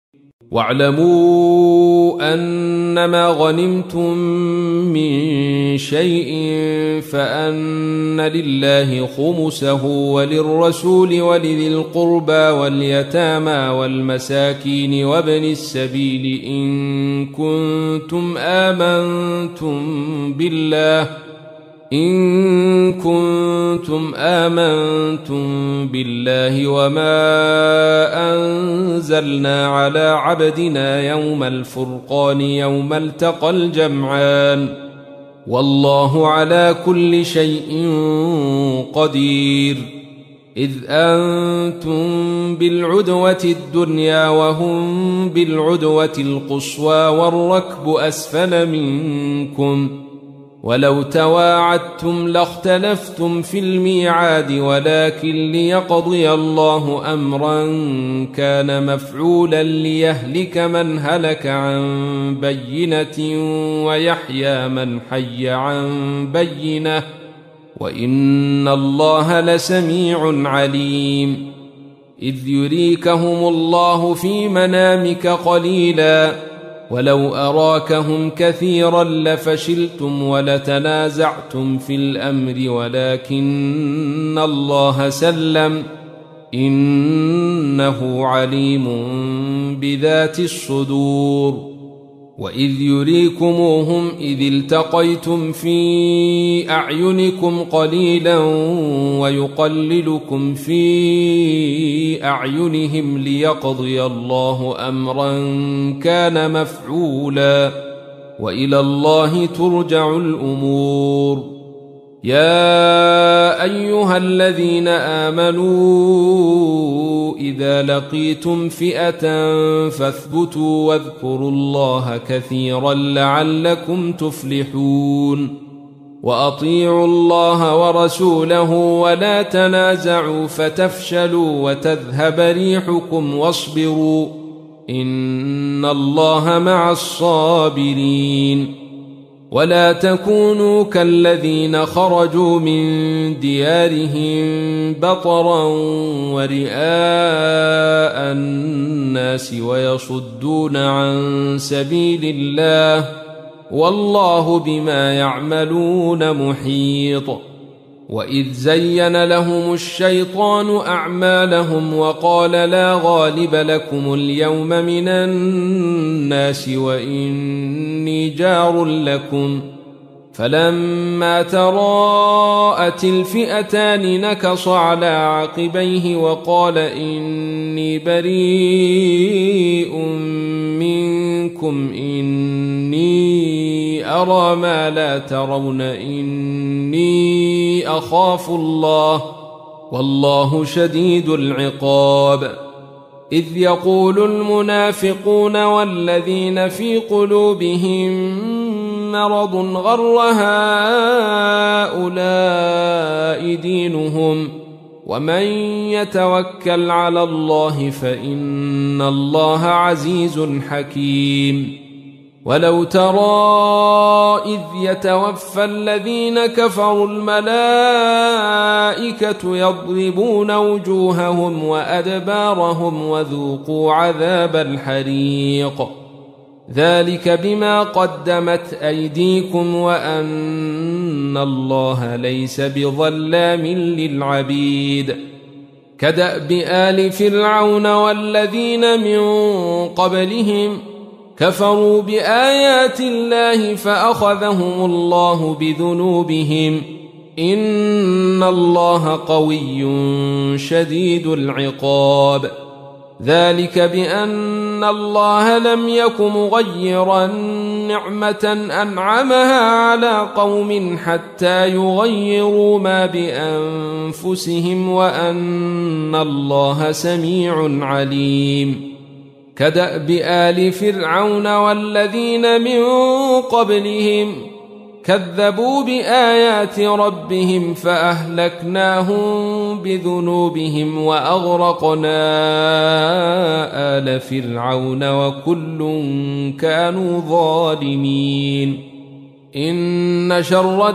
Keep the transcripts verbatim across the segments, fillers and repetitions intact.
واعلموا أنما غنمتم من شيء فأن لله خمسه وللرسول ولذي القربى واليتامى والمساكين وابن السبيل إن كنتم آمنتم بالله إن كنتم آمنتم بالله وما أنزلنا على عبدنا يوم الفرقان يوم التقى الجمعان والله على كل شيء قدير. إذ أنتم بالعدوة الدنيا وهم بالعدوة القصوى والركب أسفل منكم ولو تواعدتم لاختلفتم في الميعاد ولكن ليقضي الله أمرا كان مفعولا ليهلك من هلك عن بينة ويحيى من حي عن بينة وإن الله لسميع عليم. إذ يريكهم الله في منامك قليلا ولو أراكهم كثيرا لفشلتم ولتنازعتم في الأمر ولكن الله سلم إنه عليم بذات الصدور. وإذ يريكموهم إذ التقيتم في أعينكم قليلا ويقللكم في أعينهم ليقضي الله أمرا كان مفعولا وإلى الله ترجع الأمور. يا أيها الذين آمنوا إذا لقيتم فئة فاثبتوا واذكروا الله كثيرا لعلكم تفلحون. وأطيعوا الله ورسوله ولا تنازعوا فتفشلوا وتذهب ريحكم واصبروا إن الله مع الصابرين. ولا تكونوا كالذين خرجوا من ديارهم بطرا ورئاء الناس ويصدون عن سبيل الله والله بما يعملون محيط. وإذ زين لهم الشيطان أعمالهم وقال لا غالب لكم اليوم من الناس وإني جار لكم فلما تراءت الفئتان نكص على عقبيه وقال إني بريء منكم إني أرى ما لا ترون إني أخاف الله والله شديد العقاب. إذ يقول المنافقون والذين في قلوبهم مرض غر هؤلاء دينهم ومن يتوكل على الله فإن الله عزيز حكيم. ولو ترى إذ يتوفى الذين كفروا الملائكة يضربون وجوههم وأدبارهم وذوقوا عذاب الحريق ذلك بما قدمت أيديكم وأن الله ليس بظلام للعبيد. كدأب آل فرعون والذين من قبلهم كفروا بآيات الله فأخذهم الله بذنوبهم إن الله قوي شديد العقاب. ذلك بأن الله لم يك مغيرا نعمة أنعمها على قوم حتى يغيروا ما بأنفسهم وأن الله سميع عليم. كدأب آل فرعون والذين من قبلهم كذبوا بآيات ربهم فأهلكناهم بذنوبهم وأغرقنا آل فرعون وكل كانوا ظالمين. إن شر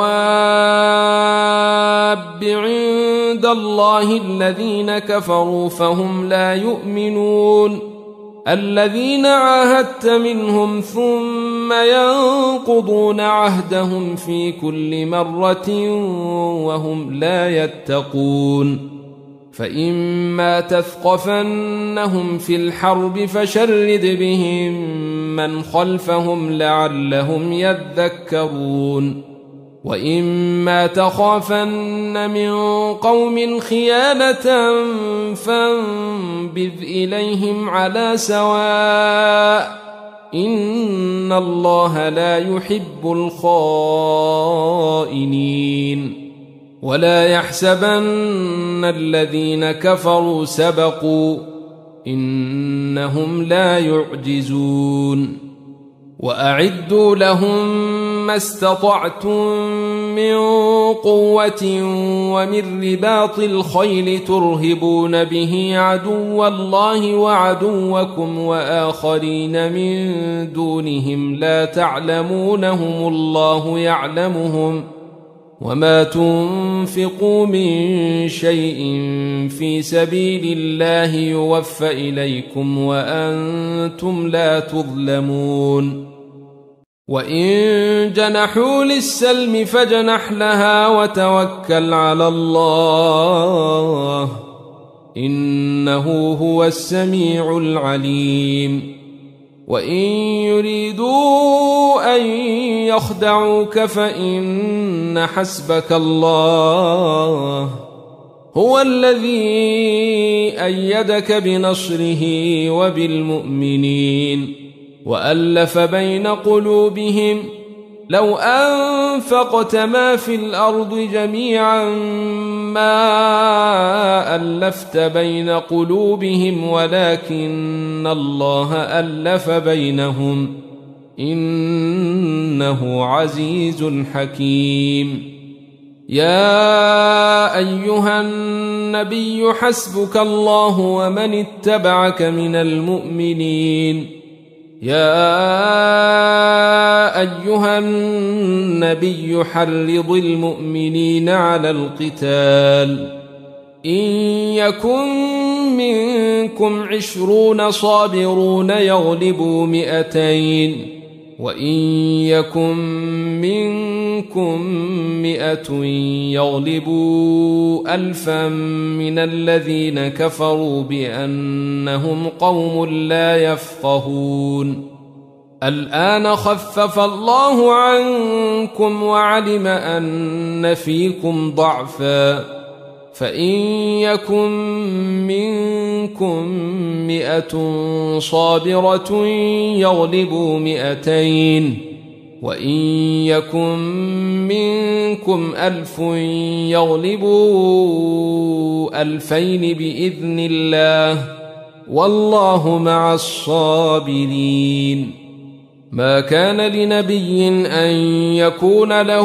الدواب عند الله الذين كفروا فهم لا يؤمنون. الذين عاهدت منهم ثم ينقضون عهدهم في كل مرة وهم لا يتقون فإما تثقفنهم في الحرب فشرد بهم من خلفهم لعلهم يذكرون وإما تخافن من قوم خيانة فانبذ إليهم على سواء إن الله لا يحب الخائنين ولا يحسبن الذين كفروا سبقوا إنهم لا يعجزون وأعدوا لهم ما استطعتم من قوة ومن رباط الخيل ترهبون به عدو الله وعدوكم وآخرين من دونهم لا تعلمونهم الله يعلمهم وما تنفقوا من شيء في سبيل الله يوفى إليكم وأنتم لا تظلمون وإن جنحوا للسلم فاجنح لها وتوكل على الله إنه هو السميع العليم وإن يريدوا أن يخدعوك فإن حسبك الله هو الذي أيدك بنصره وبالمؤمنين وألف بين قلوبهم لو أنفقت ما في الأرض جميعا ما ألفت بين قلوبهم ولكن الله ألف بينهم إنه عزيز حكيم يا أيها النبي حسبك الله ومن اتبعك من المؤمنين يا أيها النبي حرض المؤمنين على القتال إن يكن منكم عشرون صابرون يغلبوا مئتين وإن يكن منكم مئة يغلبوا ألفا من الذين كفروا بأنهم قوم لا يفقهون الآن خفف الله عنكم وعلم أن فيكم ضعفا فإن يكن منكم مئة صابرة يغلبوا مئتين وإن يكن منكم ألف يغلبوا ألفين بإذن الله والله مع الصابرين ما كان لنبي أن يكون له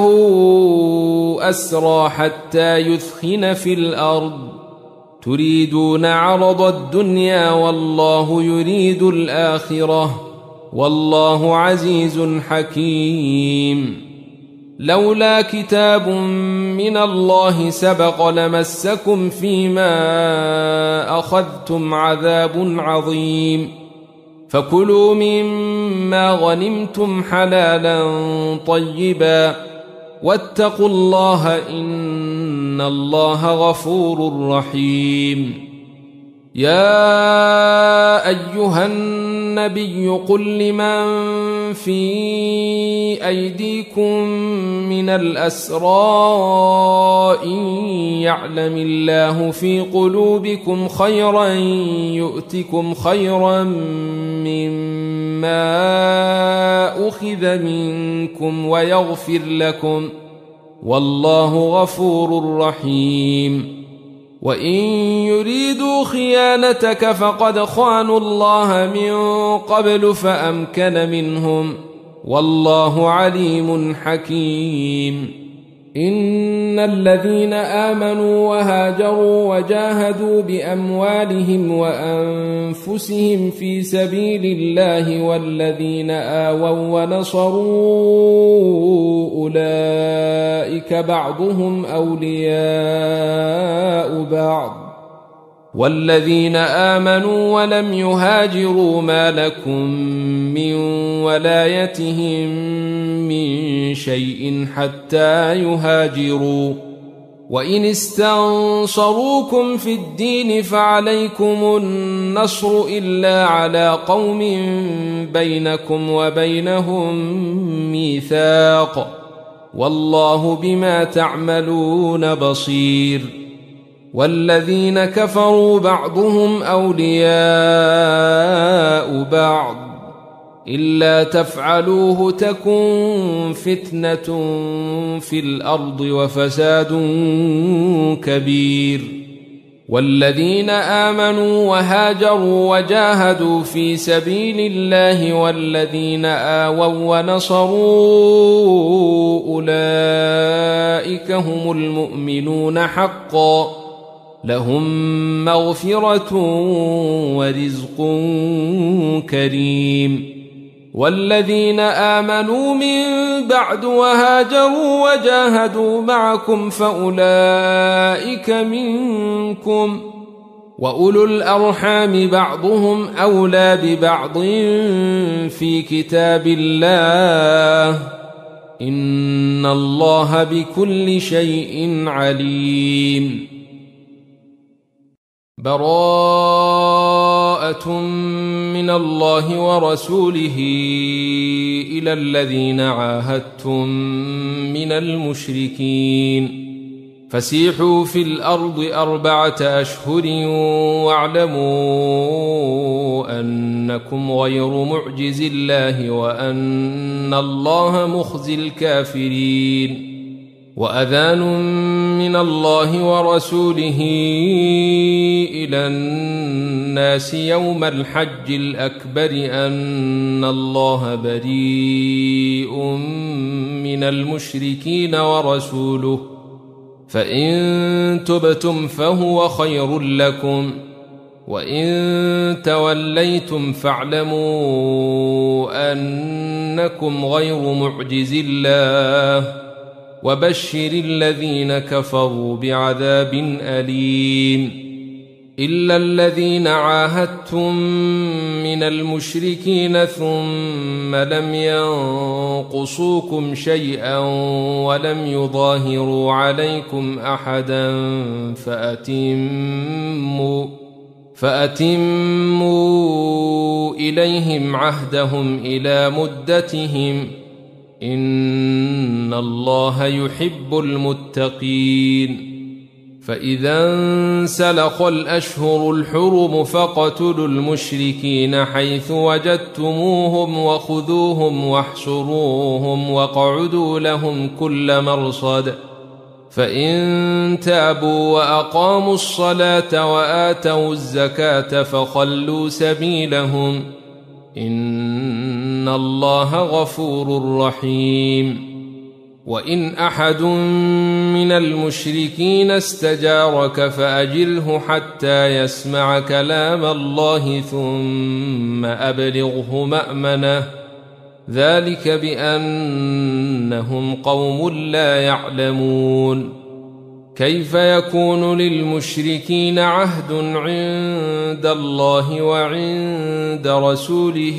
أسرى حتى يثخن في الأرض تريدون عرض الدنيا والله يريد الآخرة والله عزيز حكيم لولا كتاب من الله سبق لمسكم فيما أخذتم عذاب عظيم فكلوا مما غنمتم حلالا طيبا واتقوا الله إن الله غفور رحيم يا أيها النبي قل لمن في أيديكم من الأسرى إن يعلم الله في قلوبكم خيرا يؤتكم خيرا مما أخذ منكم ويغفر لكم والله غفور رحيم وإن يريدوا خيانتك فقد خانوا الله من قبل فأمكن منهم والله عليم حكيم إن الذين آمنوا وهاجروا وجاهدوا بأموالهم وأنفسهم في سبيل الله والذين آووا ونصروا أولئك بعضهم أولياء بعض والذين آمنوا ولم يهاجروا ما لكم من ولايتهم من شيء حتى يهاجروا، وإن استنصروكم في الدين فعليكم النصر إلا على قوم بينكم وبينهم ميثاق، والله بما تعملون بصير. والذين كفروا بعضهم أولياء بعض إلا تفعلوه تكن فتنة في الأرض وفساد كبير. والذين آمنوا وهاجروا وجاهدوا في سبيل الله والذين آووا ونصروا أولئك هم المؤمنون حقا، لهم مغفرة ورزق كريم. والذين آمنوا من بعد وهاجروا وجاهدوا معكم فأولئك منكم، وأولو الأرحام بعضهم أولى ببعض في كتاب الله، إن الله بكل شيء عليم. براءة من الله ورسوله إلى الذين عاهدتم من المشركين، فسيحوا في الأرض أربعة أشهر واعلموا أنكم غير معجز الله وأن الله مخزي الكافرين. وأذان من الله ورسوله إلى الناس يوم الحج الأكبر أن الله بريء من المشركين ورسوله، فإن تبتم فهو خير لكم، وإن توليتم فاعلموا أنكم غير معجز الله، وبشر الذين كفروا بعذاب أليم. إلا الذين عاهدتم من المشركين ثم لم ينقصوكم شيئا ولم يظاهروا عليكم أحدا فأتموا فأتموا إليهم عهدهم إلى مدتهم، إن الله يحب المتقين. فإذا انسلخ الأشهر الحرم فاقتلوا المشركين حيث وجدتموهم وخذوهم واحصروهم واقعدوا لهم كل مرصد، فإن تابوا وأقاموا الصلاة وآتوا الزكاة فخلوا سبيلهم، إن الله غفور رحيم. وإن أحد من المشركين استجارك فأجره حتى يسمع كلام الله ثم أبلغه مأمنه، ذلك بأنهم قوم لا يعلمون. كيف يكون للمشركين عهد عند الله وعند رسوله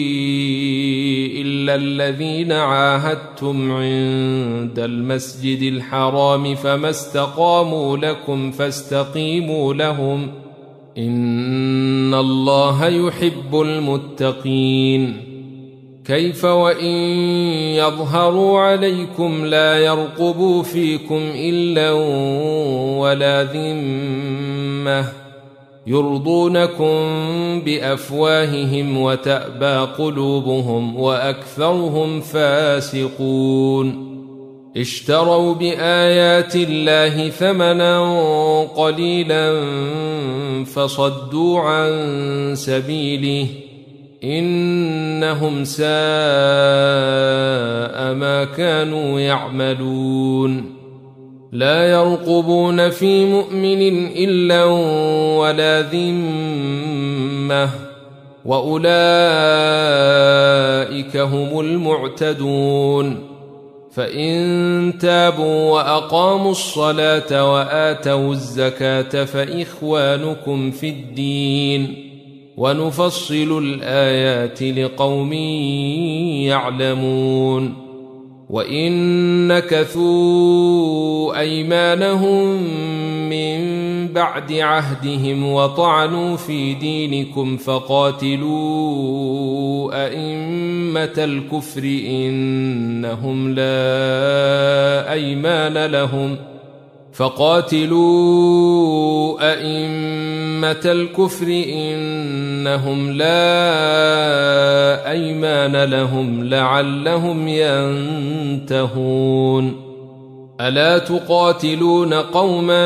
إلا الذين عاهدتم عند المسجد الحرام، فما استقاموا لكم فاستقيموا لهم، إن الله يحب المتقين. كيف وإن يظهروا عليكم لا يرقبوا فيكم إلا ولا ذمة، يرضونكم بأفواههم وتأبى قلوبهم وأكثرهم فاسقون. اشتروا بآيات الله ثمنا قليلا فصدوا عن سبيله، إنهم ساء ما كانوا يعملون. لا يرقبون في مؤمن إلا ولا ذمة، وأولئك هم المعتدون. فإن تابوا وأقاموا الصلاة وآتوا الزكاة فإخوانكم في الدين ونفصل الآيات لقوم يعلمون وإن نكثوا أيمانهم من بعد عهدهم وطعنوا في دينكم فقاتلوا أئمة الكفر إنهم لا أيمان لهم فقاتلوا أئمة الكفر إنهم لا أيمان لهم لعلهم ينتهون ألا تقاتلون قوما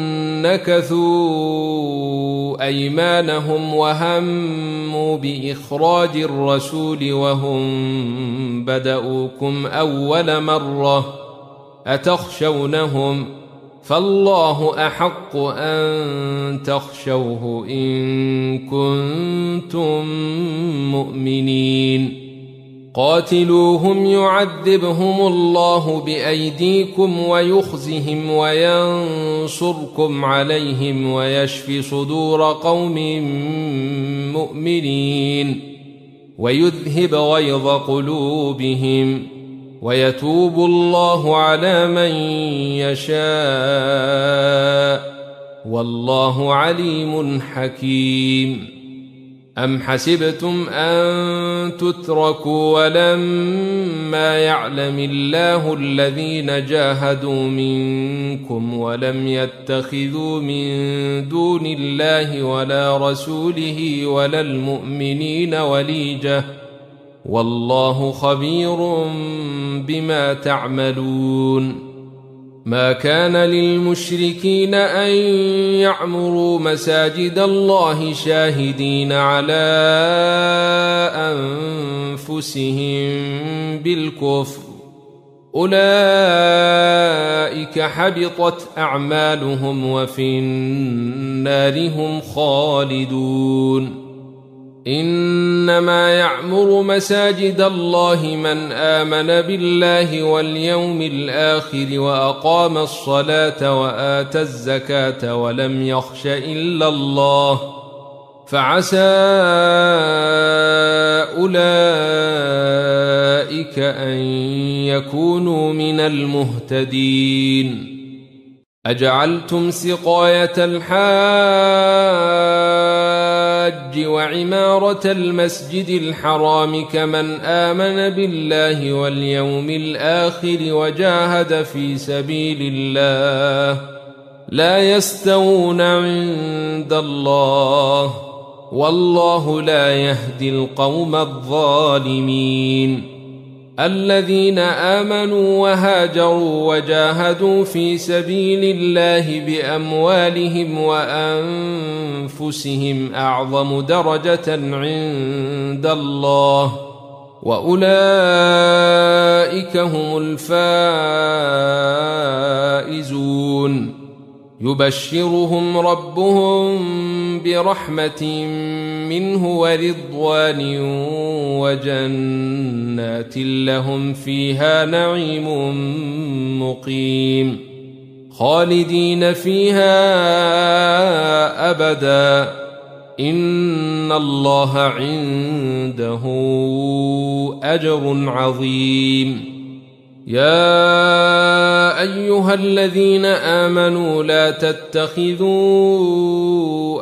نكثوا أيمانهم وهموا بإخراج الرسول وهم بدؤوكم أول مرة أتخشونهم فالله أحق أن تخشوه إن كنتم مؤمنين قاتلوهم يعذبهم الله بأيديكم ويخزهم وينصركم عليهم ويشف صدور قوم مؤمنين ويذهب غيظ قلوبهم ويتوب الله على من يشاء والله عليم حكيم أم حسبتم أن تتركوا ولما يعلم الله الذين جاهدوا منكم ولم يتخذوا من دون الله ولا رسوله ولا المؤمنين وليجة والله خبير بما تعملون ما كان للمشركين أن يعمروا مساجد الله شاهدين على أنفسهم بالكفر أولئك حبطت أعمالهم وفي النار هم خالدون إنما يعمر مساجد الله من آمن بالله واليوم الآخر وأقام الصلاة وآتى الزكاة ولم يخش إلا الله فعسى أولئك أن يكونوا من المهتدين أجعلتم سقاية الحاج وعمارة المسجد الحرام كمن آمن بالله واليوم الآخر وجاهد في سبيل الله لا يستوون عند الله والله لا يهدي القوم الظالمين الذين آمنوا وهاجروا وجاهدوا في سبيل الله بأموالهم وأنفسهم أعظم درجة عند الله وأولئك هم الفائزون يبشرهم ربهم برحمة منه ورضوان وجنات لهم فيها نعيم مقيم خالدين فيها أبدا إن الله عنده أجر عظيم يا أيها الذين آمنوا لا تتخذوا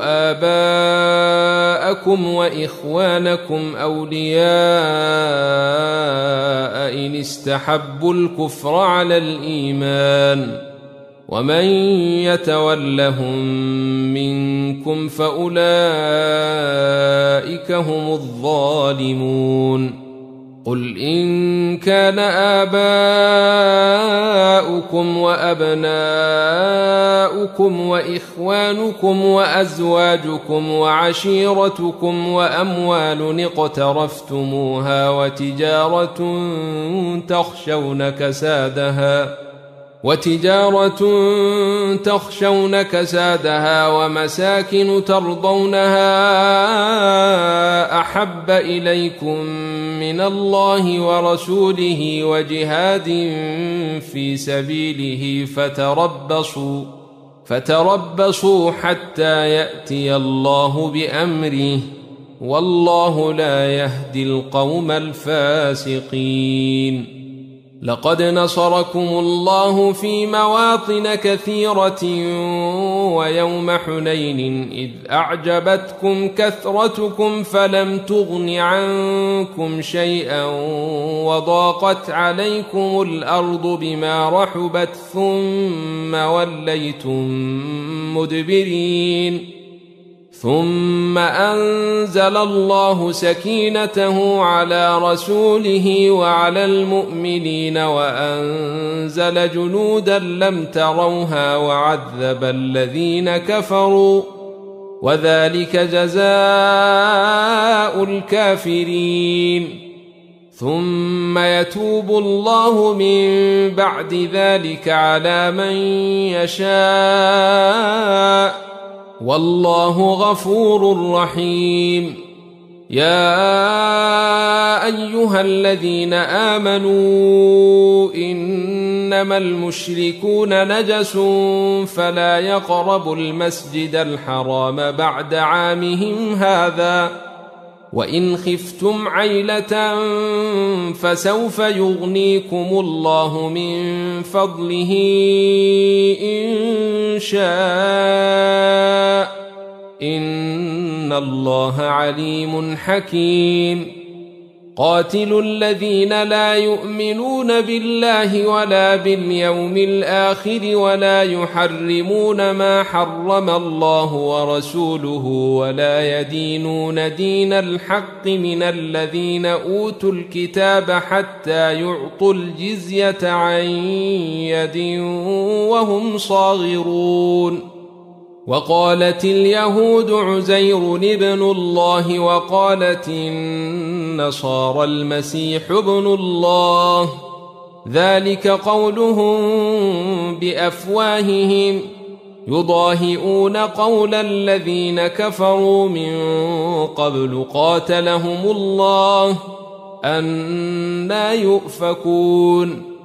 آباءكم وإخوانكم أولياء إن استحبوا الكفر على الإيمان ومن يتولهم منكم فأولئك هم الظالمون قل إن كان آباؤكم وأبناؤكم وإخوانكم وأزواجكم وعشيرتكم وأموال اقترفتموها وتجارة تخشون كسادها وتجارة تخشون كسادها ومساكن ترضونها أحب إليكم من الله ورسوله وجهاد في سبيله فتربصوا فتربصوا حتى يأتي الله بأمره والله لا يهدي القوم الفاسقين. لقد نصركم الله في مواطن كثيرة ويوم حنين إذ أعجبتكم كثرتكم فلم تغن عنكم شيئا وضاقت عليكم الأرض بما رحبت ثم وليتم مدبرين ثم أنزل الله سكينته على رسوله وعلى المؤمنين وأنزل جنودا لم تروها وعذب الذين كفروا وذلك جزاء الكافرين. ثم يتوب الله من بعد ذلك على من يشاء والله غفور رحيم. يا أيها الذين آمنوا إنما المشركون نجس فلا يقربوا المسجد الحرام بعد عامهم هذا وإن خفتم عيلة فسوف يغنيكم الله من فضله إن شاء إن الله عليم حكيم. قاتلوا الذين لا يؤمنون بالله ولا باليوم الآخر ولا يحرمون ما حرم الله ورسوله ولا يدينون دين الحق من الذين أوتوا الكتاب حتى يعطوا الجزية عن يد وهم صاغرون. وقالت اليهود عزير ابن الله وقالت النصارى المسيح ابن الله ذلك قولهم بأفواههم يضاهئون قول الذين كفروا من قبل قاتلهم الله أنى يؤفكون.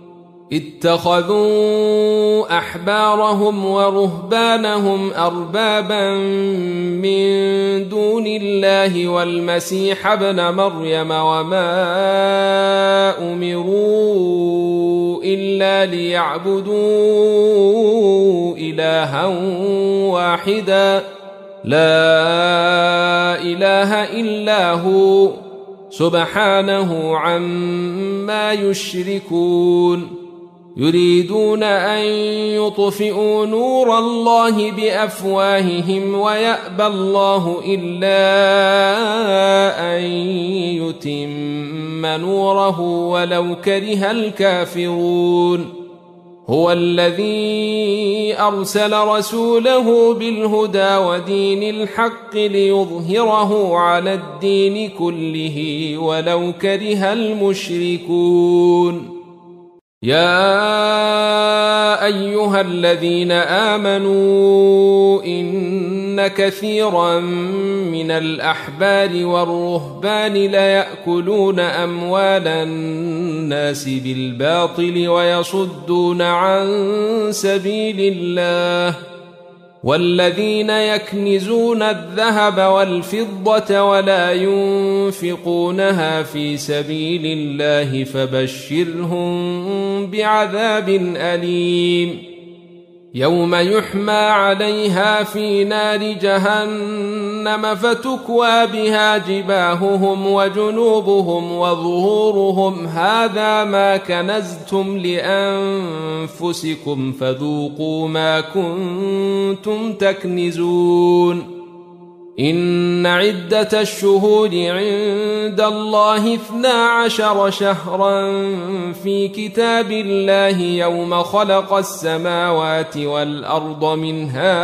اتخذوا أحبارهم ورهبانهم أربابا من دون الله والمسيح ابن مريم وما أمروا إلا ليعبدوا إلها واحدا لا إله إلا هو سبحانه عما يشركون. يريدون أن يطفئوا نور الله بأفواههم ويأبى الله إلا أن يتم نوره ولو كره الكافرون. هو الذي أرسل رسوله بالهدى ودين الحق ليظهره على الدين كله ولو كره المشركون. يا أيها الذين آمنوا إن كثيرا من الأحبار والرهبان ليأكلون أموال الناس بالباطل ويصدون عن سبيل الله والذين يكنزون الذهب والفضة ولا ينفقونها في سبيل الله فبشرهم بعذاب أليم. يوم يحمى عليها في نار جهنم فتكوى بها جباههم وجنوبهم وظهورهم هذا ما كنزتم لأنفسكم فذوقوا ما كنتم تكنزون. إن عدة الشهور عند الله اثنا عشر شهرا في كتاب الله يوم خلق السماوات والأرض منها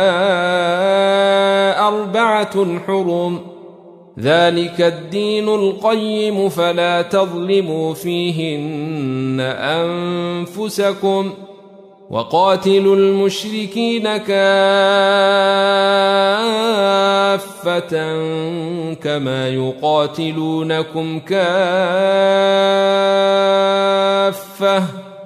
أربعة حرم ذلك الدين القيم فلا تظلموا فيهن أنفسكم وقاتلوا المشركين كافة كما يقاتلونكم كافة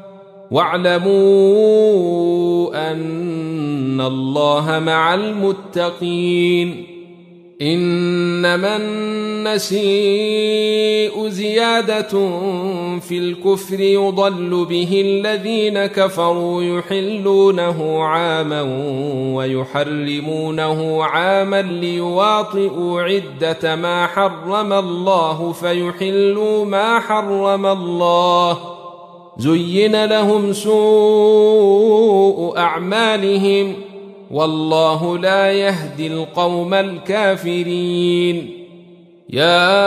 واعلموا أن الله مع المتقين إنما النسيء زيادة في الكفر يضل به الذين كفروا يحلونه عاما ويحرمونه عاما ليواطئوا عدة ما حرم الله فيحلوا ما حرم الله زين لهم سوء أعمالهم والله لا يهدي القوم الكافرين يا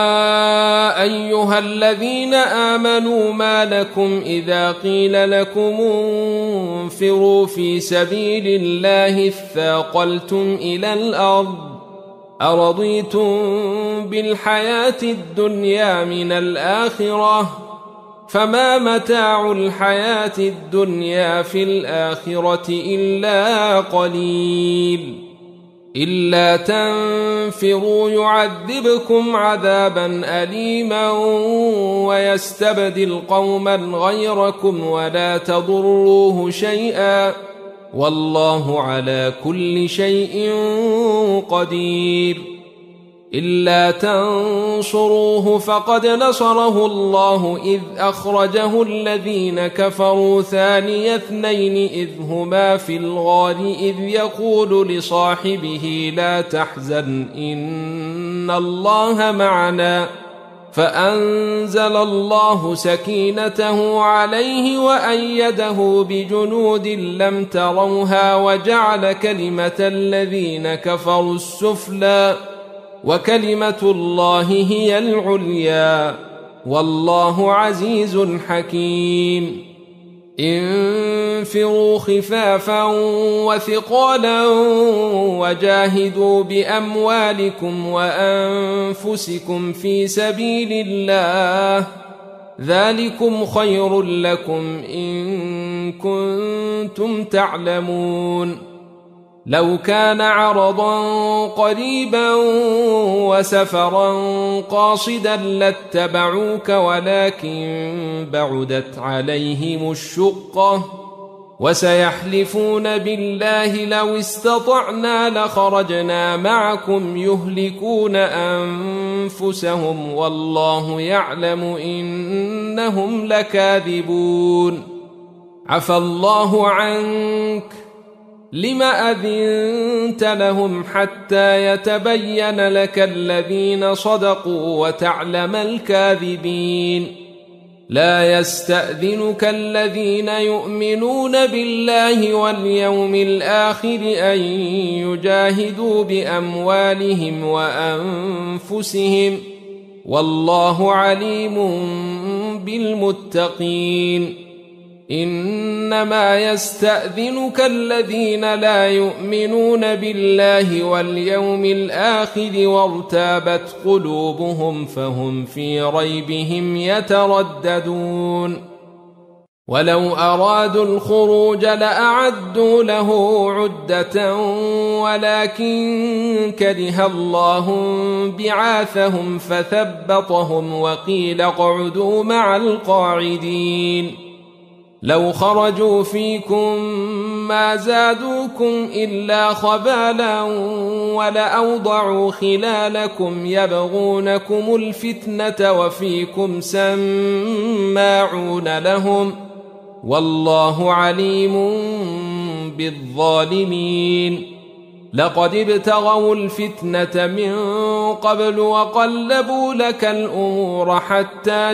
أيها الذين آمنوا ما لكم إذا قيل لكم انفروا في سبيل الله اثاقلتم إلى الأرض أرضيتم بالحياة الدنيا من الآخرة فما متاع الحياة الدنيا في الآخرة إلا قليل إلا تنفروا يعذبكم عذابا أليما ويستبدل قوما غيركم ولا تضروه شيئا والله على كل شيء قدير إلا تنصروه فقد نصره الله إذ أخرجه الذين كفروا ثاني اثنين إذ هما في الغار إذ يقول لصاحبه لا تحزن إن الله معنا فأنزل الله سكينته عليه وأيده بجنود لم تروها وجعل كلمة الذين كفروا السفلى وكلمة الله هي العليا والله عزيز حكيم انفروا خفافا وثقالا وجاهدوا بأموالكم وأنفسكم في سبيل الله ذلكم خير لكم إن كنتم تعلمون لو كان عرضا قريبا وسفرا قاصدا لاتبعوك ولكن بعدت عليهم الشقة وسيحلفون بالله لو استطعنا لخرجنا معكم يهلكون أنفسهم والله يعلم إنهم لكاذبون عفى الله عنك لم أذنت لهم حتى يتبين لك الذين صدقوا وتعلم الكاذبين لا يستأذنك الذين يؤمنون بالله واليوم الآخر أن يجاهدوا بأموالهم وأنفسهم والله عليم بالمتقين إنما يستأذنك الذين لا يؤمنون بالله واليوم الآخر وارتابت قلوبهم فهم في ريبهم يترددون ولو أرادوا الخروج لأعدوا له عدة ولكن كره الله بعاثهم فثبطهم وقيل اقعدوا مع القاعدين لو خرجوا فيكم ما زادوكم إلا خبالا ولأوضعوا خلالكم يبغونكم الفتنة وفيكم سماعون لهم والله عليم بالظالمين لقد ابتغوا الفتنة من قبل وقلبوا لك الأمور حتى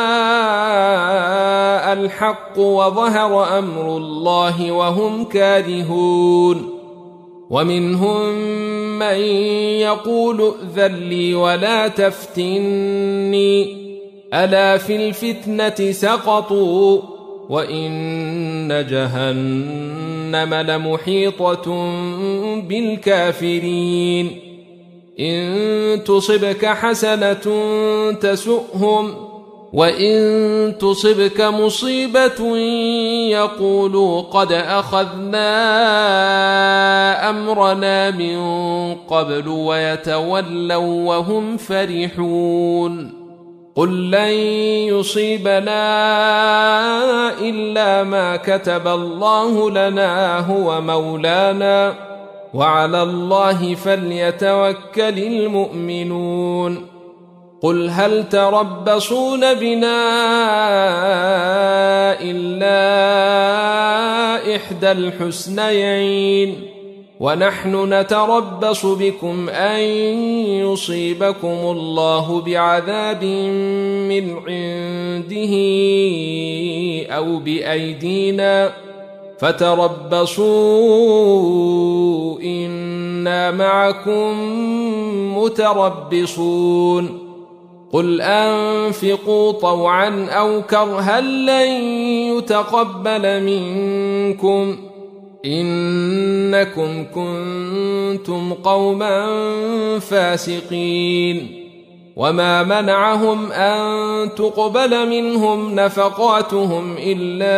جاء الحق وظهر أمر الله وهم كارهون ومنهم من يقول ائذن لي ولا تفتني ألا في الفتنة سقطوا وإن جهنم لمحيطة بالكافرين إن تصبك حسنة تسؤهم وإن تصبك مصيبة يقولوا قد أخذنا أمرنا من قبل ويتولوا وهم فرحون قل لن يصيبنا إلا ما كتب الله لنا هو مولانا وعلى الله فليتوكل المؤمنون قل هل تربصون بنا إلا إحدى الحسنيين ونحن نتربص بكم أن يصيبكم الله بعذاب من عنده أو بأيدينا فتربصوا إنا معكم متربصون قل أنفقوا طوعا أو كرها لن يتقبل منكم إنكم كنتم قوما فاسقين وما منعهم أن تقبل منهم نفقاتهم إلا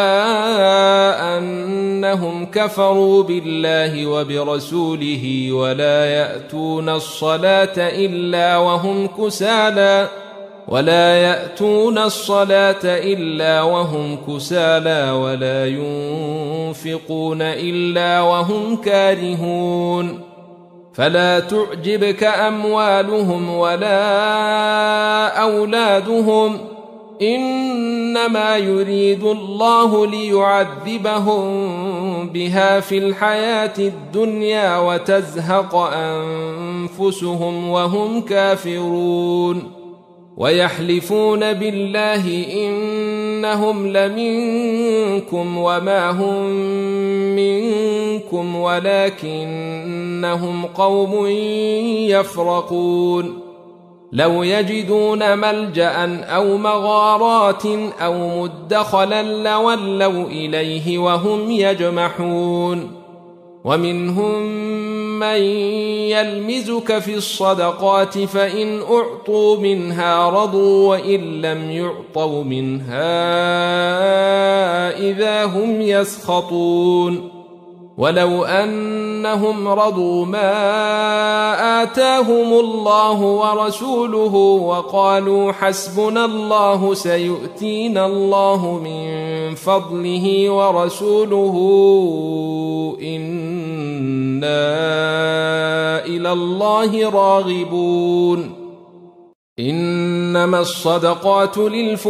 أنهم كفروا بالله وبرسوله ولا يأتون الصلاة إلا وهم كسالى ولا يأتون الصلاة إلا وهم كسالى ولا ينفقون إلا وهم كارهون فلا تعجبك أموالهم ولا أولادهم إنما يريد الله ليعذبهم بها في الحياة الدنيا وتزهق أنفسهم وهم كافرون ويحلفون بالله إنهم لمنكم وما هم منكم ولكنهم قوم يفرقون لو يجدون ملجأ أو مغارات أو مدخلا لولوا إليه وهم يجمحون ومنهم من يلمزك في الصدقات فإن أعطوا منها رضوا وإن لم يعطوا منها إذا هم يسخطون ولو أنهم رضوا ما آتاهم الله ورسوله وقالوا حسبنا الله سيؤتينا الله من فضله ورسوله إنا إلى الله راغبون إنما الصدقات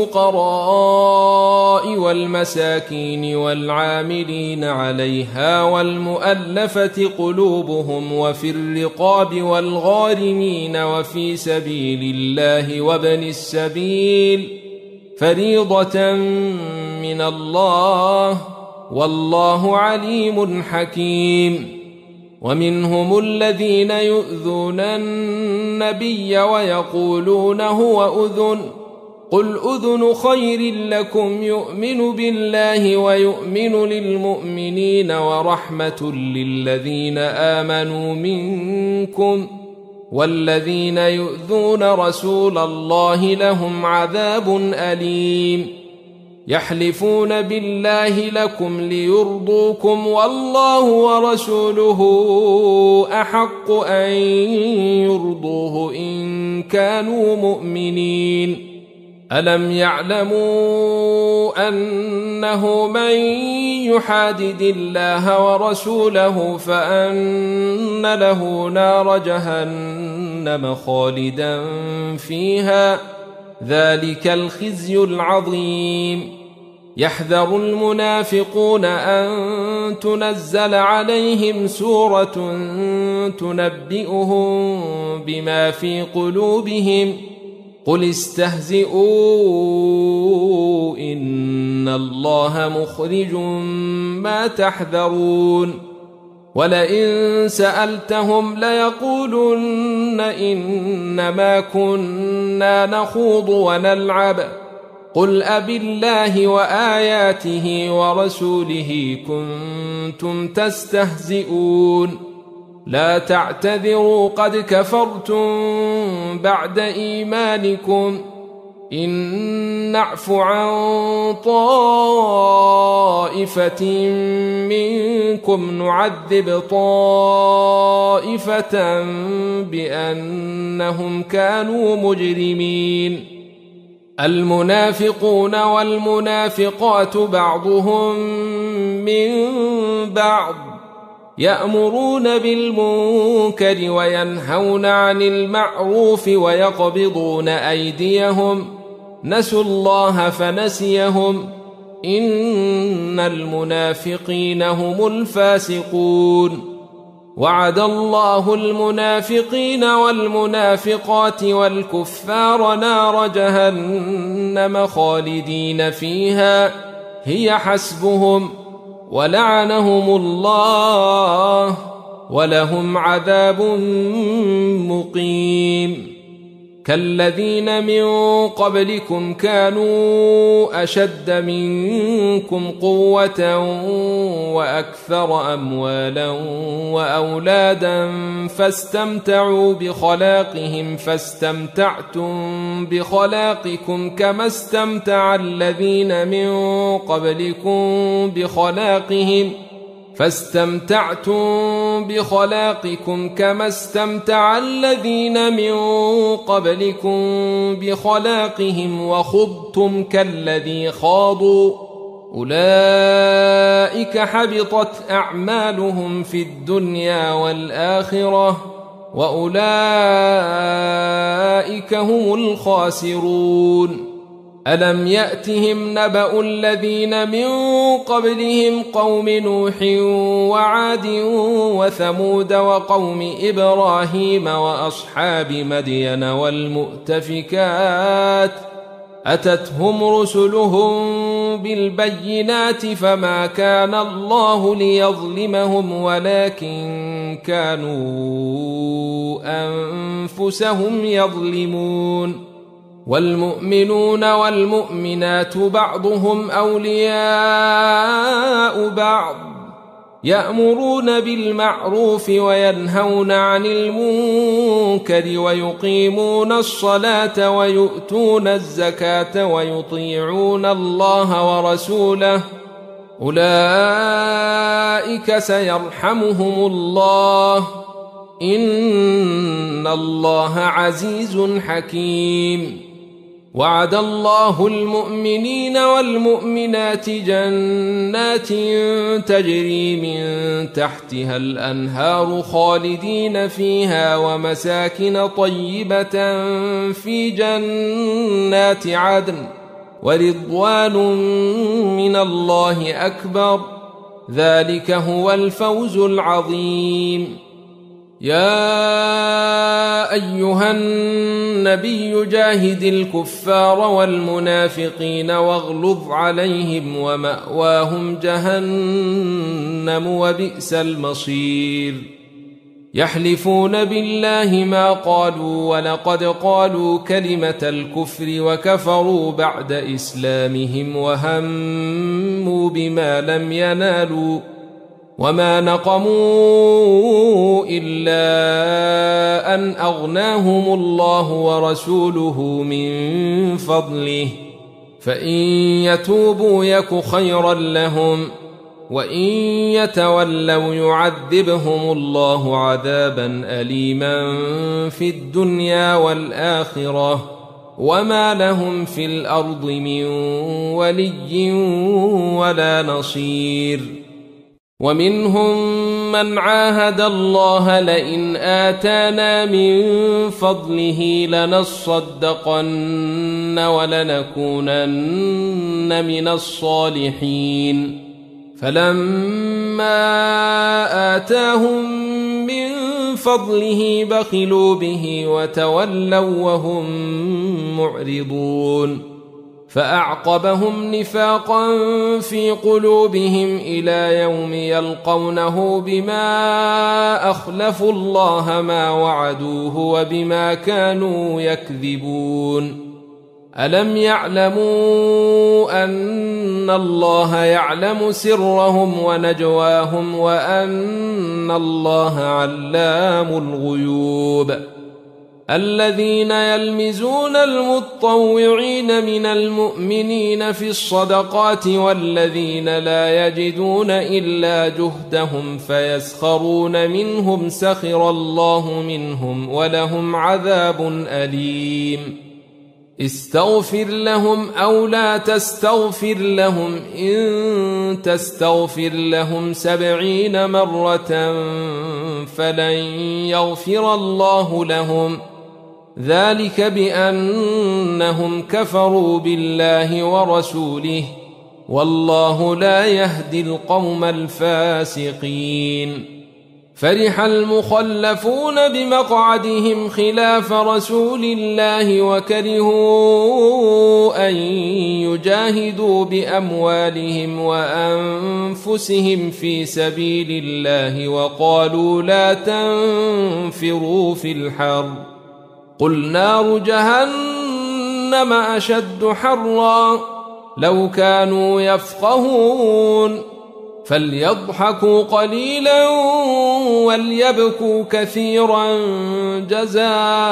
للفقراء والمساكين والعاملين عليها والمؤلفة قلوبهم وفي الرقاب والغارمين وفي سبيل الله وابن السبيل فريضة من الله والله عليم حكيم ومنهم الذين يؤذون النبي ويقولون هو أذن قل أذن خير لكم يؤمن بالله ويؤمن للمؤمنين ورحمة للذين آمنوا منكم والذين يؤذون رسول الله لهم عذاب أليم يحلفون بالله لكم ليرضوكم والله ورسوله أحق أن يرضوه إن كانوا مؤمنين ألم يعلموا أنه من يحادد الله ورسوله فأن له نار جهنم خالدا فيها ذلك الخزي العظيم يحذر المنافقون أن تنزل عليهم سورة تنبئهم بما في قلوبهم قل استهزئوا إن الله مخرج ما تحذرون ولئن سألتهم ليقولن إنما كنا نخوض ونلعب قل أبالله وآياته ورسوله كنتم تستهزئون لا تعتذروا قد كفرتم بعد إيمانكم إن نعف عن طائفة منكم نعذب طائفة بأنهم كانوا مجرمين المنافقون والمنافقات بعضهم من بعض يأمرون بالمنكر وينهون عن المعروف ويقبضون أيديهم نسوا الله فنسيهم إن المنافقين هم الفاسقون وعد الله المنافقين والمنافقات والكفار نار جهنم خالدين فيها هي حسبهم ولعنهم الله ولهم عذاب مقيم كالذين من قبلكم كانوا أشد منكم قوة وأكثر أموالا وأولادا فاستمتعوا بخلاقهم فاستمتعتم بخلاقكم كما استمتع الذين من قبلكم بخلاقهم فاستمتعتم بخلاقكم كما استمتع الذين من قبلكم بخلاقهم وخضتم كالذي خاضوا أولئك حبطت أعمالهم في الدنيا والآخرة وأولئك هم الخاسرون ألم يأتهم نبأ الذين من قبلهم قوم نوح وعاد وثمود وقوم إبراهيم وأصحاب مدين والمؤتفكات أتتهم رسلهم بالبينات فما كان الله ليظلمهم ولكن كانوا أنفسهم يظلمون والمؤمنون والمؤمنات بعضهم أولياء بعض يأمرون بالمعروف وينهون عن المنكر ويقيمون الصلاة ويؤتون الزكاة ويطيعون الله ورسوله أولئك سيرحمهم الله إن الله عزيز حكيم وعد الله المؤمنين والمؤمنات جنات تجري من تحتها الأنهار خالدين فيها ومساكن طيبة في جنات عدن ورضوان من الله أكبر ذلك هو الفوز العظيم يا أيها النبي جاهد الكفار والمنافقين واغلظ عليهم ومأواهم جهنم وبئس المصير يحلفون بالله ما قالوا ولقد قالوا كلمة الكفر وكفروا بعد إسلامهم وهموا بما لم ينالوا وما نقموا إلا أن أغناهم الله ورسوله من فضله فإن يتوبوا يك خيرا لهم وإن يتولوا يعذبهم الله عذابا أليما في الدنيا والآخرة وما لهم في الأرض من ولي ولا نصير ومنهم من عاهد الله لئن آتانا من فضله لنصدقن ولنكونن من الصالحين فلما آتاهم من فضله بخلوا به وتولوا وهم معرضون فأعقبهم نفاقا في قلوبهم إلى يوم يلقونه بما أخلفوا الله ما وعدوه وبما كانوا يكذبون ألم يعلموا أن الله يعلم سرهم ونجواهم وأن الله علام الغيوب الذين يلمزون المطوعين من المؤمنين في الصدقات والذين لا يجدون إلا جهدهم فيسخرون منهم سخر الله منهم ولهم عذاب أليم استغفر لهم أو لا تستغفر لهم إن تستغفر لهم سبعين مرة فلن يغفر الله لهم ذلك بأنهم كفروا بالله ورسوله والله لا يهدي القوم الفاسقين فرح المخلفون بمقعدهم خلاف رسول الله وكرهوا أن يجاهدوا بأموالهم وأنفسهم في سبيل الله وقالوا لا تنفروا في الحر قل نار جهنم أشد حرا لو كانوا يفقهون فليضحكوا قليلا وليبكوا كثيرا جزاء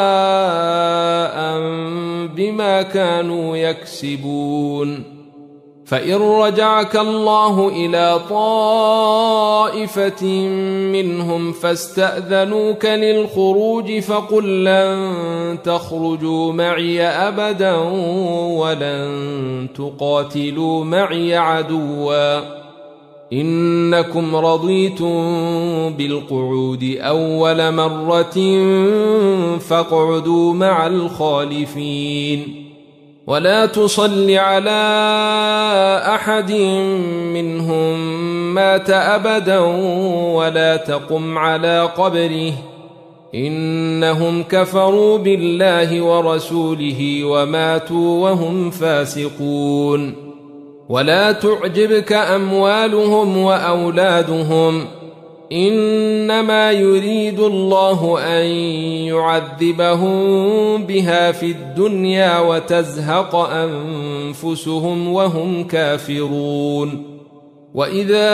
بما كانوا يكسبون فإن رجعك الله إلى طائفة منهم فاستأذنوك للخروج فقل لن تخرجوا معي أبدا ولن تقاتلوا معي عدوا إنكم رضيتم بالقعود أول مرة فاقعدوا مع الخالفين ولا تصل على أحد منهم مات أبدا ولا تقم على قبره إنهم كفروا بالله ورسوله وماتوا وهم فاسقون ولا تعجبك أموالهم وأولادهم إنما يريد الله أن يعذبهم بها في الدنيا وتزهق أنفسهم وهم كافرون وإذا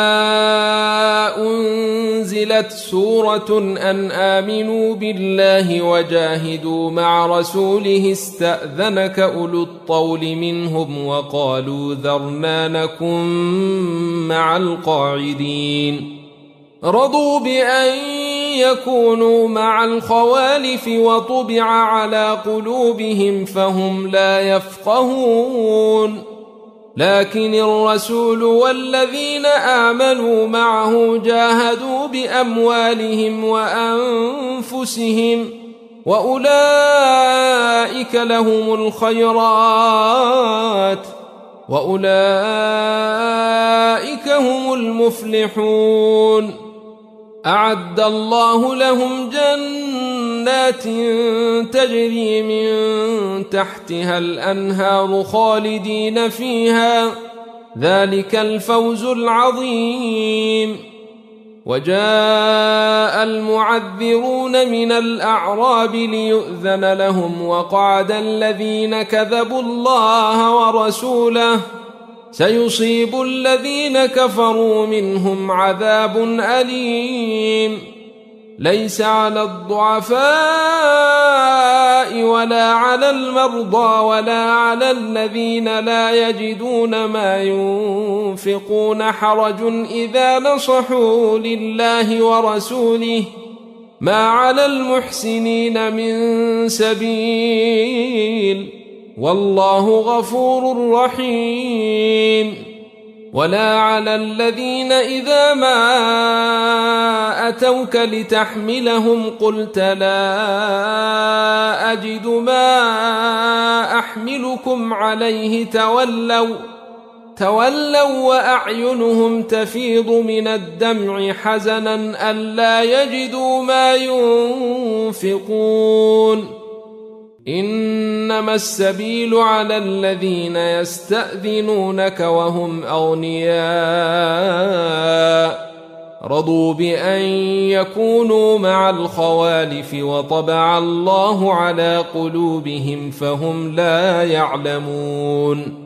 أنزلت سورة أن آمنوا بالله وجاهدوا مع رسوله استأذنك أولو الطول منهم وقالوا ذرنا نكن مع القاعدين رضوا بأن يكونوا مع الخوالف وطبع على قلوبهم فهم لا يفقهون لكن الرسول والذين آمنوا معه جاهدوا بأموالهم وأنفسهم وأولئك لهم الخيرات وأولئك هم المفلحون أعد الله لهم جنات تجري من تحتها الأنهار خالدين فيها ذلك الفوز العظيم وجاء المعذرون من الأعراب ليؤذن لهم وقعد الذين كذبوا الله ورسوله سيصيب الذين كفروا منهم عذاب أليم ليس على الضعفاء ولا على المرضى ولا على الذين لا يجدون ما ينفقون حرج إذا نصحوا لله ورسوله ما على المحسنين من سبيل والله غفور رحيم ولا على الذين إذا ما أتوك لتحملهم قلت لا أجد ما أحملكم عليه تولوا تولوا وأعينهم تفيض من الدمع حزنا ألا يجدوا ما ينفقون إنما السبيل على الذين يستأذنونك وهم أغنياء رضوا بأن يكونوا مع الخوالف وطبع الله على قلوبهم فهم لا يعلمون